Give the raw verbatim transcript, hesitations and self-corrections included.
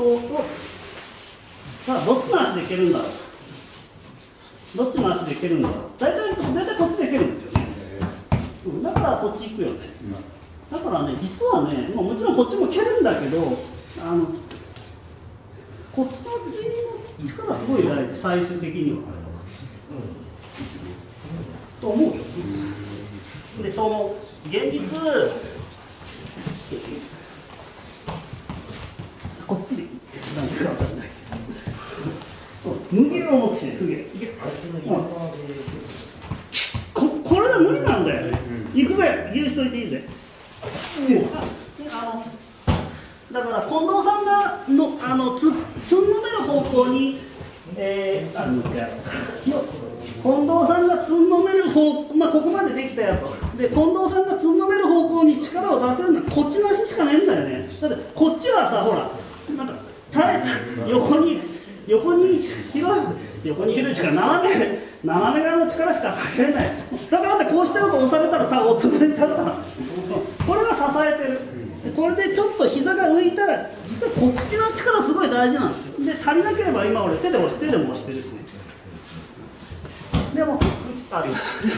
こうと、さあどっちの足で蹴るんだろう。どっちの足で蹴るんだろう。大体大体こっちで蹴るんですよね。うん、だからこっち行くよね。だからね、実はね、まあ、もちろんこっちも蹴るんだけど、あのこっちの次の力すごい大事、最終的には。と思うよ。で、その現実、こっちでいい？なんか分かんない。脱げる重くして、すげえ。こ、これは無理なんだよ。行くぜ、許しといていいぜ。あのだから近藤さんがのあのつつんのめる方向に、えー、あの近藤さんがつんのめる方、まあここまでできたよと。で近藤さんがつんのめる方向に力を出せるのはこっちの足しかないんだよね。だってこっちはさ、ほらなんか耐え横に横に広い横に広いしか斜め斜め側の力しかかけれない。だからってこうしちゃうと押されたら多分潰れちゃうから。これは支えてる。これでちょっと膝が浮いたら実はこっちの力すごい大事なんですよ。で足りなければ今俺手で押して手でも押してですね。でもあるよ。